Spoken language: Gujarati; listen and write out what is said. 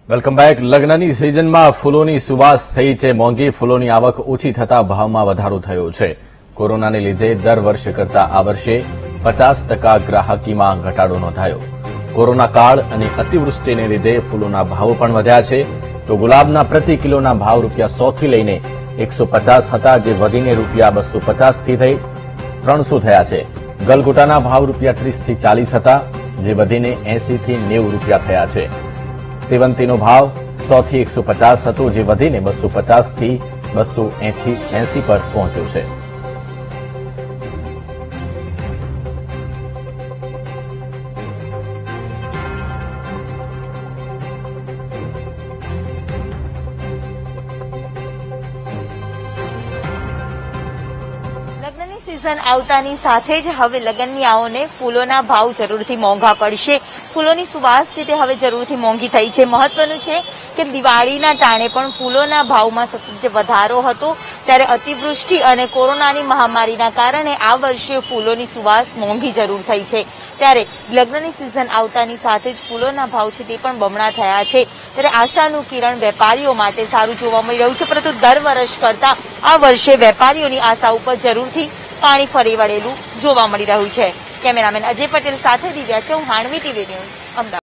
Welcome back. લગ્નની સિઝનમાં ફૂલોની સુવાસ થઈ છે મોંઘી। ફૂલોની આવક ઓછી થતા ભાવમાં વધારો થયો છે। કોરોનાને લીધે દર વર્ષે કરતા આ વર્ષે 50% ગ્રાહકીમાં ઘટાડો નોંધાયો। કોરોના કાળ અને અતિવૃષ્ટિને લીધે ફૂલોના ભાવ પણ વધ્યા છે। તો ગુલાબના પ્રતિ કિલોના ભાવ ₹100 થી લઈને 150 હતા, જે વધીને ₹250 થી થઈ 300 થયા છે। ગલગોટાના ભાવ ₹30 થી 40 હતા, જે વધીને 80 થી 90 થયા છે। સેવંતીનો ભાવ 100 થી 150 હતો, જે વધીને 250 થી 280 પર પહોંચ્યો છે। લગ્નની સિઝન આવતાની સાથે જ હવે લગ્નનીયાઓને ફૂલોના ભાવ જરૂરથી મોંઘા પડશે। ફૂલોની સુવાસ છે તે હવે જરૂરથી મોંઘી થઈ છે। મહત્વનું છે કે દિવાળીના ટાણે પણ ફૂલોના ભાવમાં સતત જે વધારો હતો, ત્યારે અતિવૃષ્ટિ અને કોરોનાની મહામારીના કારણે આ વર્ષે ફૂલોની સુવાસ મોંઘી જરૂર થઈ છે। ત્યારે લગ્નની સિઝન આવતાની સાથે જ ફૂલોના ભાવ છે તે પણ બમણા થયા છે। ત્યારે આશાનું કિરણ વેપારીઓ માટે સારું જોવા મળી રહ્યું છે, પરંતુ દર વર્ષ કરતા આ વર્ષે વેપારીઓની આશા ઉપર જરૂરથી પાણી ફરી વળેલું જોવા મળી રહ્યું છે। કેમેરામેન અજય પટેલ સાથે દિવ્યા ચૌહાણ, વીટીવી ન્યૂઝ, અમદાવાદ।